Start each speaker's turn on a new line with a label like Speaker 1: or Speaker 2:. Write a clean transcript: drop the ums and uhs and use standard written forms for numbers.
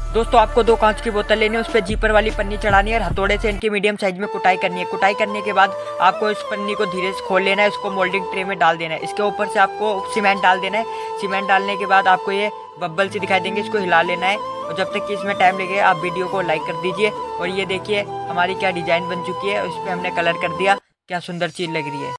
Speaker 1: दोस्तों आपको 2 कांच की बोतल लेनी है, उस पर जीपर वाली पन्नी चढ़ानी है और हथौड़े से इनकी मीडियम साइज में कुटाई करनी है। कुटाई करने के बाद आपको इस पन्नी को धीरे से खोल लेना है, इसको मोल्डिंग ट्रे में डाल देना है। इसके ऊपर से आपको सीमेंट डाल देना है। सीमेंट डालने के बाद आपको ये बब्बल से दिखाई देंगे, इसको हिला लेना है और जब तक कि इसमें टाइम लगेगा आप वीडियो को लाइक कर दीजिए। और ये देखिए हमारी क्या डिज़ाइन बन चुकी है, उस पर हमने कलर कर दिया, क्या सुंदर चीज़ लग रही है।